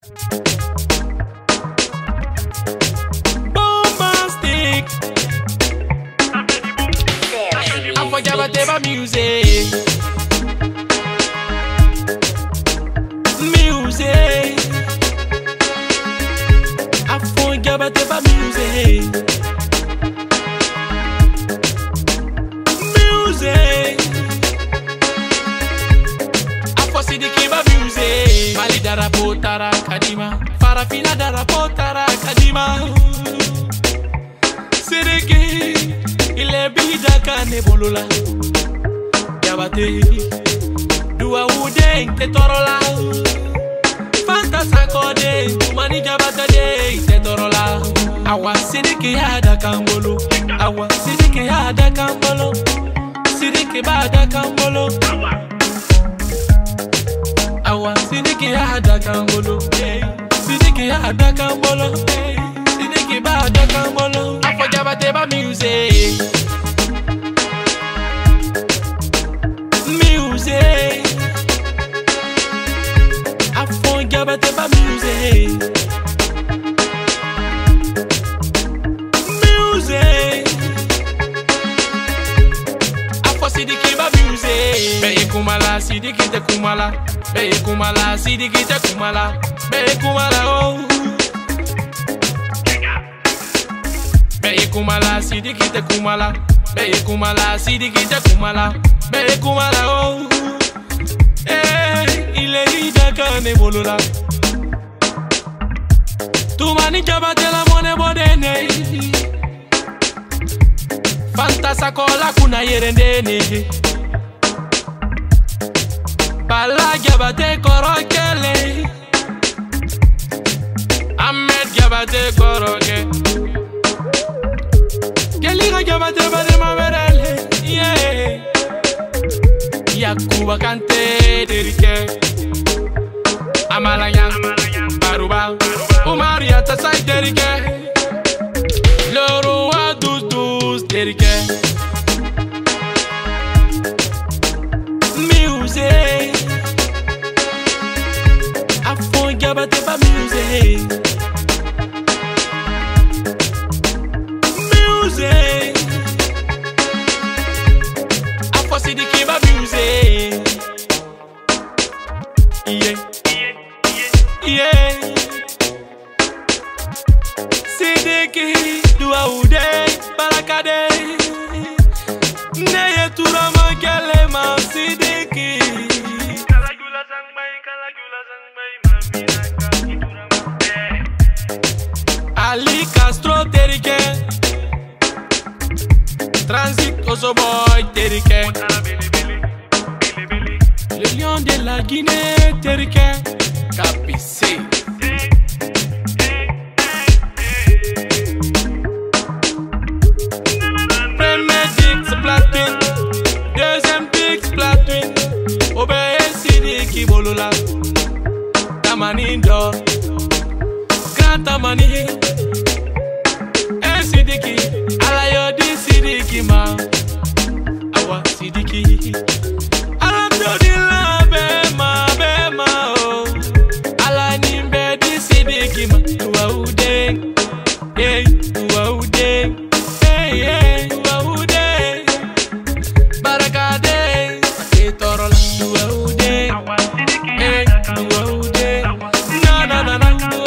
Bombastic. I forget about music. Music. I forget about music. Music. I for Sidikiba music. Mali darapo tara kadima. Farafina darapo tara kadima. Sidiki. Ile bida kane bolola. Diabate. Dua ude te torola. Fantasa kode. Mani Diabate de te torola. Awa Sidiki hada kambolo. Awa Sidiki hada kambolo. Sidikiba hada kambolo. Awa Sidiki hada kambolo. Sidiki hada kambolo. Sidikiba hada kambolo. I forget about music. Music. I forget about music. Music. I for Sidikiba music. Be kumala Sidiki te kumala. Be kumala Sidiki te kumala. Be kumala oh. Be kumala Sidiki te kumala. Be kumala Sidiki te kumala. Be kumala oh. Il est ida kane bolola. Tu mani Diabate la mone bodene. Fantasa kola kuna yerendene. Bala Diabate korokele. Ahmed Diabate koroke. Kelira Diabate bade mamerele. Yeah. Yakuba kante derike. Amalaya Baruba. Umaria tasai derike. Loro wa dus derike. Music. I forget about music. Music. I for Sidikiba music. Yeah. Yeah. Sidiki dua ude barakade. Neye tura makele ma Sidiki. Kalagula sang mai Ali Castro terike. Transit oso boy terike. Le lion de la Guinée terike. Capissé. Premier Dix platine. Deuxième Dix platine. Obeye Sidiki bolola. Tamani do. Grand Tamani. Sidiki. Alayo di Sidiki ma. Awa Sidiki. Alhamdulillah bema oh. Alanimbe di Sidiki ma. Dua ude. Hey, dua ude. Hey, dua ude. Barakade. Ake torola. Dua ude. Hey, dua ude. Na.